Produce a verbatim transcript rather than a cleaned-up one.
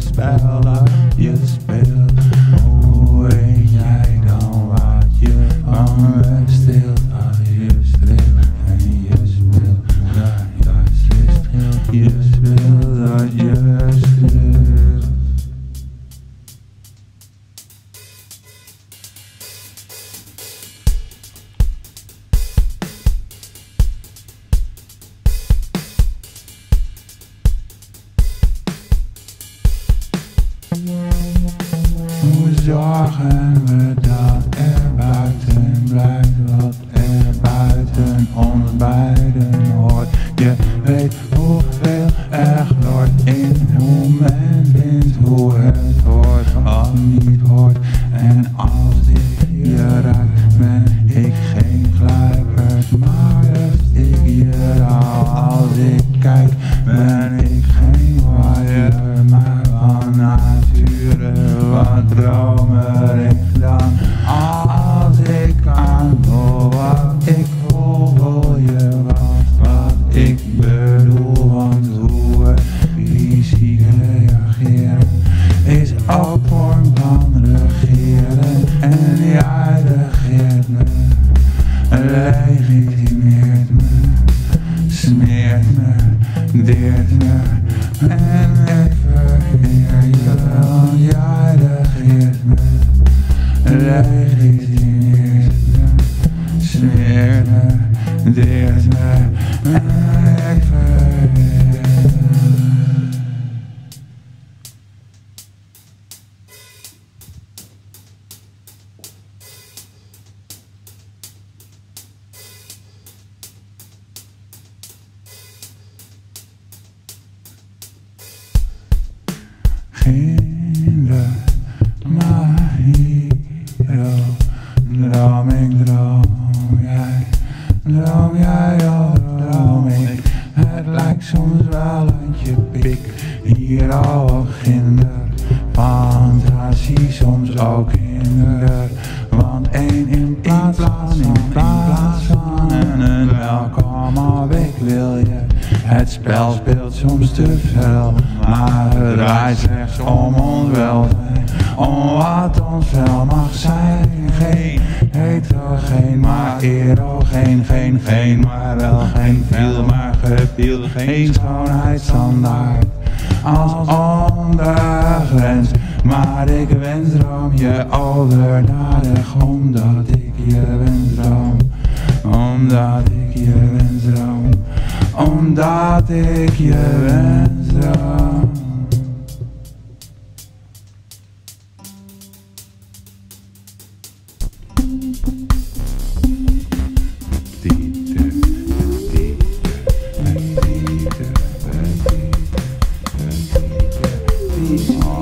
spel dat je speelt. Hoe weet jij dan wat je van me stilt? Dat je streelt en je speelt dat je streelt. Je speelt dat je streelt. Hoe zorgen we dat er buiten blijft wat er buiten ons beiden hoort? Je weet hoeveel er gloort in hoe men vindt hoe het hoort of niet hoort. En als ik je raak ben ik geen gluiperd, maar als ik je raak, als ik kijk ben ik geen waaier, maar van nature wat dromerig dan. Als ik kan voel wat ik voel, voel je wat, wat ik bedoel. Want hoe we fysiek reageren is ook vorm van regeren. En jij regeert me, legitimeert me, smeert me, deert me. En ik vereer je, want jij regeert me, legitimeert me, smeert me, deert me. En ik vereer je. Kinder, maar hier droom ik, droom jij, droom jij of droom ik. Het lijkt soms wel dat je pik hier al ginder, fantasie soms ook hinder. Want één in plaats van, in plaats van en een welkom op ik wil je. Het spel speelt soms te veel, maar het draait slechts om ons welzijn, om wat ons wel mag zijn. Geen heterogeen, maar erogeen, geen geen, maar wel geen veel, maar gepiel. Geen schoonheidsstandaard als ondergrens, maar ik wensdroom je overdadig, omdat ik je wensdroom, omdat ik je wensdroom, omdat ik je wensdroom. Oh.